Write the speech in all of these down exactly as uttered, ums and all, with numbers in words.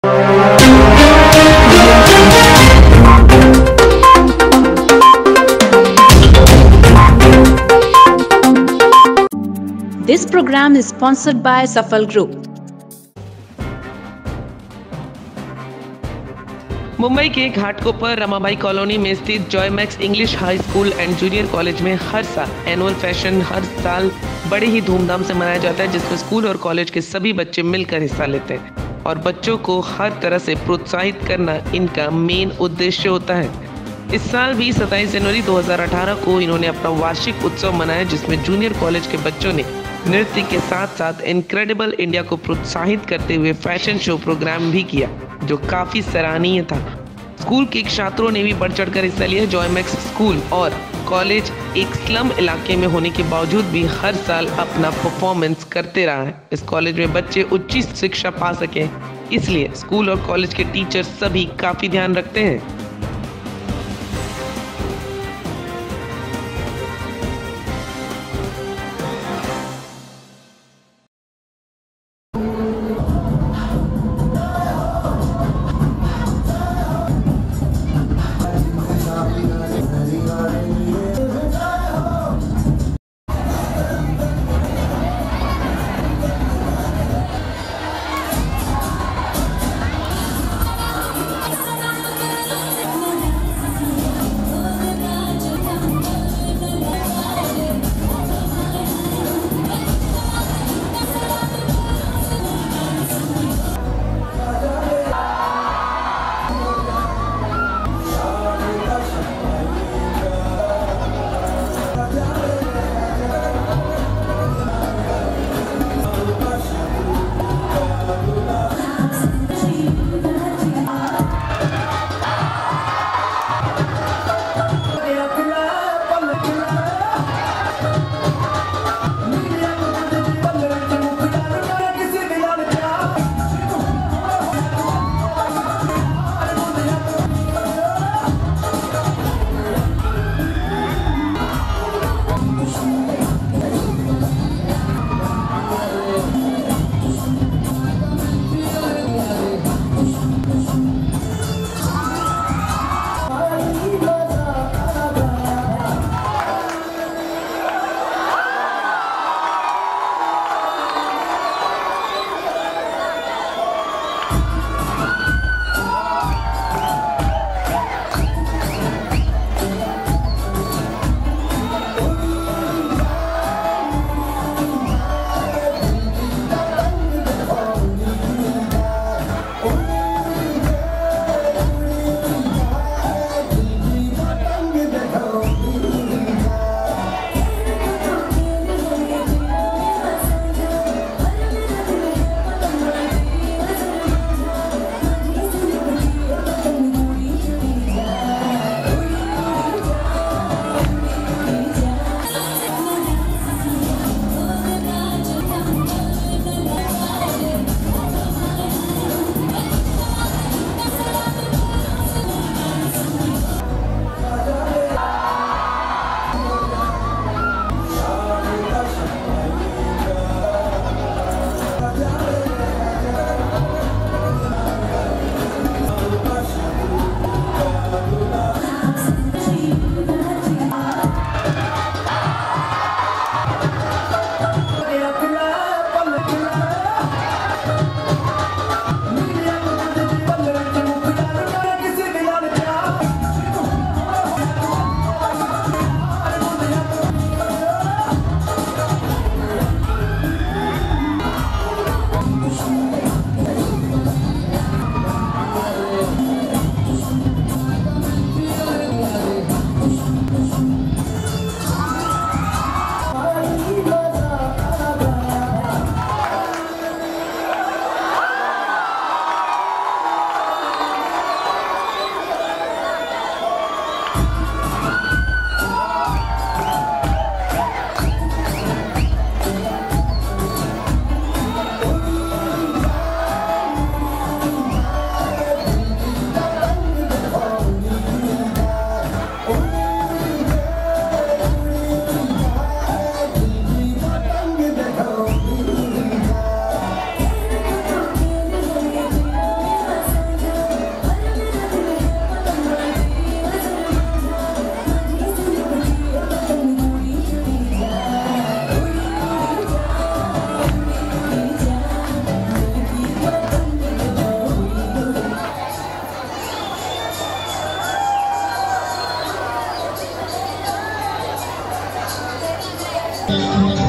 This program is sponsored by Safal Group. Mumbai के Ghatkopar Ramabai colony में स्थित Joy Max English high school and junior college में हर साल एनुअल फैशन हर साल बड़े ही धूमधाम से मनाया जाता है, जिसमें स्कूल और कॉलेज के सभी बच्चे मिलकर हिस्सा लेते हैं और बच्चों को हर तरह से प्रोत्साहित करना इनका मेन उद्देश्य होता है। इस साल भी सत्ताईस जनवरी दो हज़ार अठारह को इन्होंने अपना वार्षिक उत्सव मनाया, जिसमें जूनियर कॉलेज के बच्चों ने नृत्य के साथ साथ इनक्रेडिबल इंडिया को प्रोत्साहित करते हुए फैशन शो प्रोग्राम भी किया, जो काफी सराहनीय था। स्कूल के छात्रों ने भी बढ़ चढ़कर हिस्सा लिया। जॉय मैक्स स्कूल और कॉलेज एक स्लम इलाके में होने के बावजूद भी हर साल अपना परफॉर्मेंस करते रहा है। इस कॉलेज में बच्चे उच्च शिक्षा पा सकें, इसलिए स्कूल और कॉलेज के टीचर सभी काफी ध्यान रखते हैं।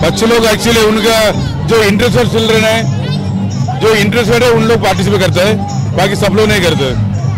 अच्छे लोग एक्चुअली उनका जो इंटरेस्टेड चिल्ड्रन है, जो इंटरेस्टेड है उन लोग पार्टिसिपेट करते हैं, बाकी सब लोग नहीं करते।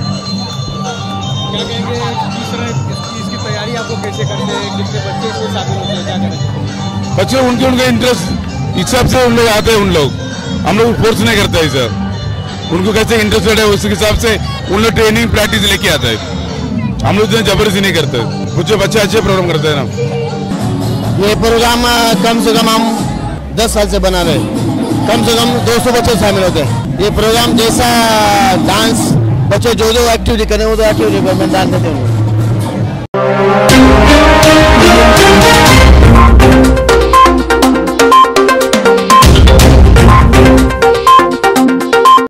क्या कहेंगे किस तरह इसकी तैयारी आपको कैसे करते हैं, कितने बच्चे इसमें शामिल होते हैं, क्या करें? बच्चे उनके उनके इंटरेस्ट हिसाब से उन लोग आते हैं, उन लोग हम लोग फोर्स नहीं करते हैं सर, उनको कैसे इंटरेस्टेड है उस हिसाब से उन लोग ट्रेनिंग प्रैक्टिस लेके आता है, हम लोग इतना जबरदस्ती नहीं करते। कुछ बच्चे अच्छे प्रोग्राम करते हैं ना। ये प्रोग्राम कम से कम हम दस साल से बना रहे, कम से कम दो सौ बच्चे शामिल होते हैं। ये प्रोग्राम जैसा डांस बच्चे जो जो एक्टिविटी करें वो तो एक्टिविटी में डांस देते हैं।